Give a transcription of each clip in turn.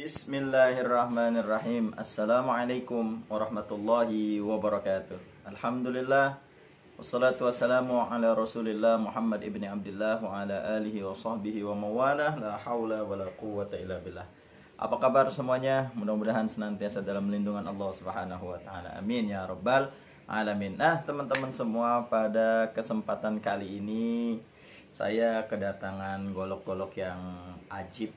Bismillahirrahmanirrahim. Assalamualaikum warahmatullahi wabarakatuh. Alhamdulillah. Wassalatu wassalamu ala rasulillah Muhammad ibni Abdullah wa ala alihi wa sahbihi wa mawalah. La hawla wa la quwwata illa billah. Apa kabar semuanya? Mudah-mudahan senantiasa dalam lindungan Allah subhanahu wa ta'ala. Amin ya rabbal alamin. Nah teman-teman semua, pada kesempatan kali ini saya kedatangan golok-golok yang ajib.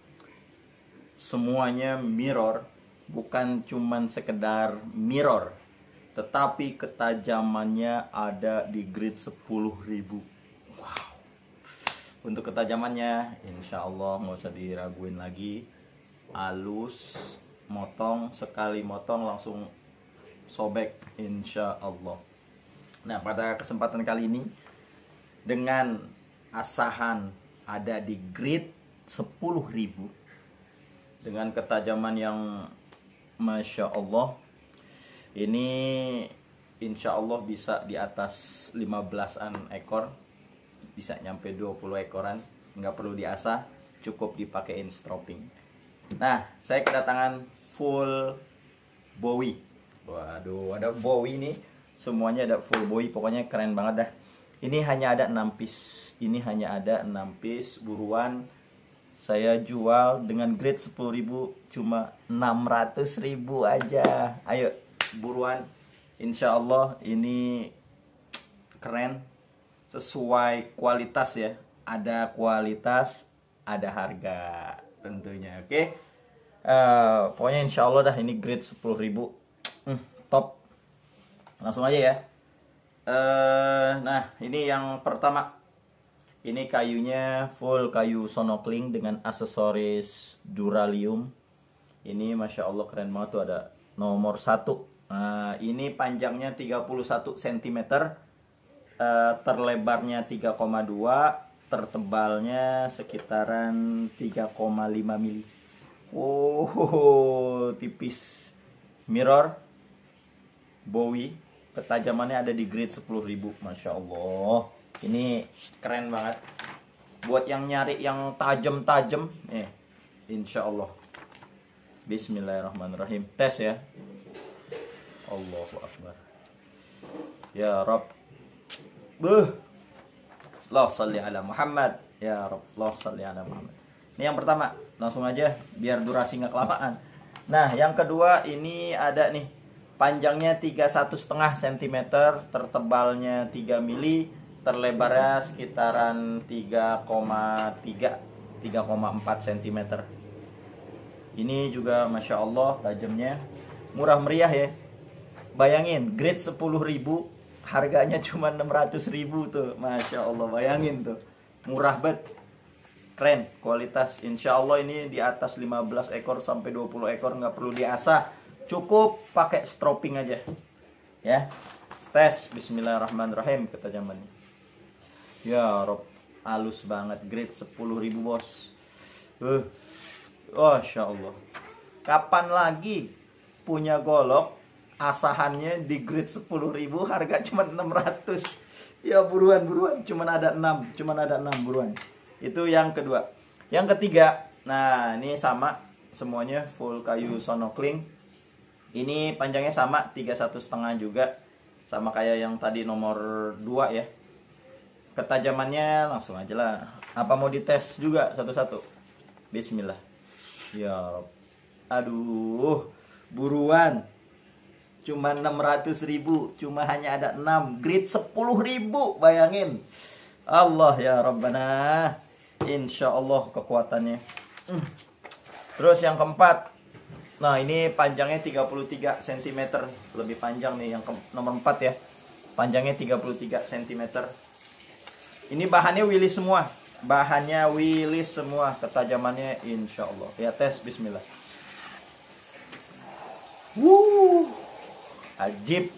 Semuanya mirror, bukan cuman sekedar mirror, tetapi ketajamannya ada di grade 10.000. Wow. Untuk ketajamannya insya Allah nggak usah diraguin lagi, halus, motong, sekali motong langsung sobek insya Allah. Nah pada kesempatan kali ini dengan asahan ada di grade 10.000 dengan ketajaman yang Masya Allah, ini insya Allah bisa di atas 15-an ekor, bisa nyampe 20 ekoran, nggak perlu diasah, cukup dipakein stropping. Nah saya kedatangan full Bowie. Waduh, ada Bowie nih, semuanya ada full Bowie, pokoknya keren banget dah. Ini hanya ada 6 piece, ini hanya ada 6 piece, buruan. Saya jual dengan grade 10.000 cuma 600.000 aja. Ayo buruan. Insya Allah ini keren, sesuai kualitas ya. Ada kualitas, ada harga tentunya. Oke. Pokoknya insya Allah dah ini grade 10.000. Top. Langsung aja ya. Nah ini yang pertama. Ini kayunya full kayu sonokling dengan aksesoris duralium. Ini Masya Allah keren banget tuh, ada nomor 1. Nah ini panjangnya 31 cm, terlebarnya 3,2, tertebalnya sekitaran 3,5 mili. Wow, tipis. Mirror Bowie, ketajamannya ada di grade 10.000. Masya Allah. Ini keren banget. Buat yang nyari yang tajam-tajam, insya Allah. Bismillahirrahmanirrahim. Tes ya. Allahu Akbar. Ya Rabb. Allah salli ala Muhammad. Ya Rabb. Allah salli ala Muhammad. Ini yang pertama. Langsung aja biar durasi nggak kelamaan. Nah yang kedua ini ada nih. Panjangnya 31,5 cm, tertebalnya 3 mili. Terlebarnya sekitaran 3,4 cm. Ini juga Masya Allah tajamnya, murah meriah ya. Bayangin grade 10.000, harganya cuma 600.000 tuh. Masya Allah, bayangin tuh, murah banget. Keren, kualitas. Insya Allah ini di atas 15 ekor sampai 20 ekor, nggak perlu diasah, cukup pakai stropping aja ya. Tes. Bismillahirrahmanirrahim ketajamannya. Ya Rob, halus banget, grade 10.000 bos. Masya Allah. Kapan lagi punya golok asahannya di grade 10.000, harga cuma 600. Ya buruan, cuma ada 6, buruan. Itu yang kedua. Yang ketiga, nah ini sama, semuanya full kayu sonokling. Ini panjangnya sama, 31,5 juga, sama kayak yang tadi nomor 2 ya. Ketajamannya langsung aja lah. Apa mau dites juga satu-satu? Bismillah. Ya Rob. Aduh, buruan. Cuma 600.000, cuma hanya ada 6, grade 10.000, bayangin. Allah ya Rabbana. Insya Allah kekuatannya. Terus yang keempat. Nah ini panjangnya 33 cm, lebih panjang nih yang nomor 4 ya. Panjangnya 33 cm. Ini bahannya Willis semua. Ketajamannya insya Allah. Ya tes, bismillah. Ajib.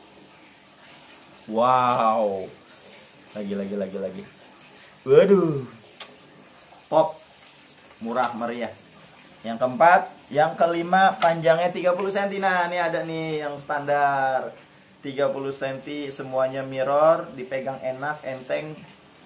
Wow. Lagi. Waduh. Top. Murah meriah. Yang keempat, yang kelima panjangnya 30 cm. Nah, ini ada nih yang standar 30 cm, semuanya mirror, dipegang enak, enteng.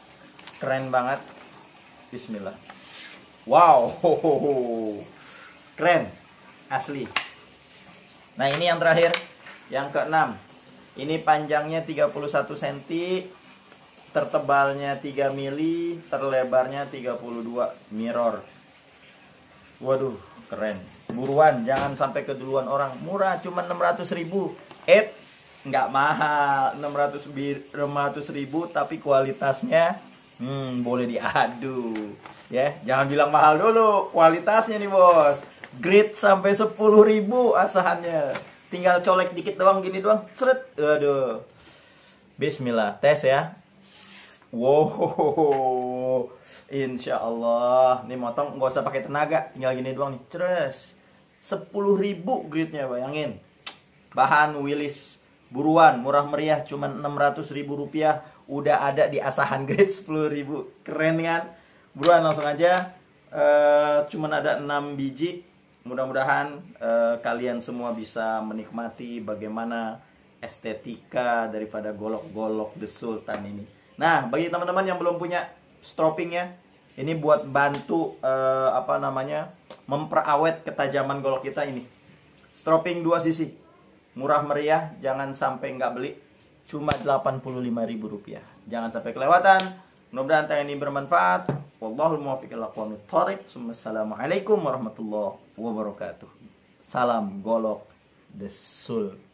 Keren banget. Bismillah. Wow. Keren, asli. Nah ini yang terakhir, yang keenam. Ini panjangnya 31 cm, tertebalnya 3 mili, terlebarnya 32 mirror. Waduh, keren. Buruan, jangan sampai keduluan orang. Murah, cuma 600.000. Nggak mahal, 600.000, tapi kualitasnya boleh diadu. Ya, jangan bilang mahal dulu, kualitasnya nih bos. Grade sampai 10.000 asahannya. Tinggal colek dikit doang, gini doang, seret. Aduh. Bismillah, tes ya. Wow, insya Allah. Nih motong nggak usah pakai tenaga, tinggal gini doang nih. Ceres. 10.000 grade-nya, bayangin. Bahan Willis. Buruan, murah meriah, cuma 600.000 rupiah. Udah ada di asahan grade 10.000. Keren kan? Buruan langsung aja. Cuman ada 6 biji. Mudah-mudahan kalian semua bisa menikmati bagaimana estetika daripada golok-golok The Sultan ini. Nah, bagi teman-teman yang belum punya stroppingnya, ini buat bantu memperawet ketajaman golok kita ini. Stropping 2 sisi, murah meriah, jangan sampai nggak beli. Cuma 85.000 rupiah. Jangan sampai kelewatan. Mudah-mudahan tayangan ini bermanfaat. Wallahul muwaffiq ila aqwamit thoriq. Assalamualaikum warahmatullahi wabarakatuh. Salam golok The Sultan.